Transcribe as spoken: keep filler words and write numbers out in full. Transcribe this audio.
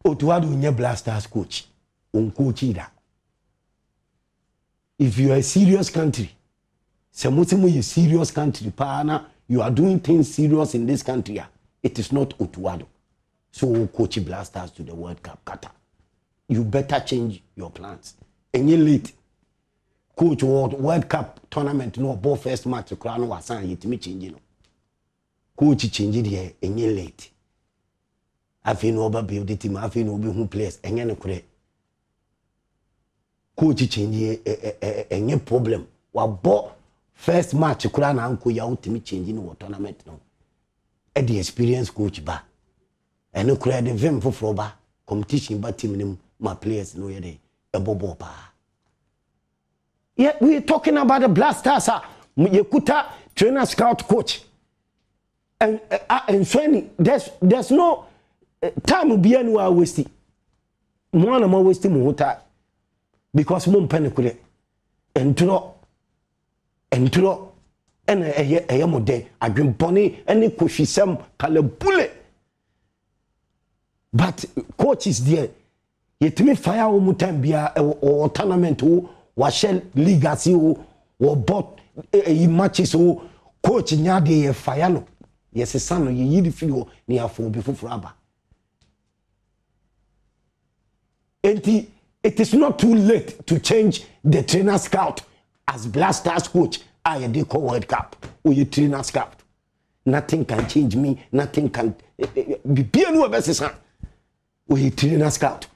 Otto Addo nye Blasters coach. On coach ida. If you are a serious country, Samutimu is serious country, partner, you are doing things serious in this country. It is not Otto Addo. So coach Blasters to the World Cup, Qatar. You better change your plans. And you late. Coach World, World Cup tournament, no ball first match, the crown was signed, yet me changing. Coach change it here, and you late. I feel no build the team, I feel no who players, and you know, coach change here, and your problem. What ball first match, the crown uncle, you out to me changing what tournament no. At the experience coach ba, and no create the vim for Froba, competition, but team, my players, no, yet a bobo pa. Yeah, we're talking about the Blasters, sir. Yekuta trainer, scout, coach, and uh, and training. There's there's no uh, time to be anywhere wasting. More and more wasting more time because more panic and draw and draw and a a more day. I dream bunny any cushy some color bullet. But coach is there. Yet me fire one time be a or tournament who. Washel legacy or bought a matches or coach nyade fire no. Yes, a son, you need feel near for before forever. And it is not too late to change the trainer scout as Blasters coach. I did call World Cup or you trainer scout. Nothing can change me, nothing can be a new versus. We trainer scout.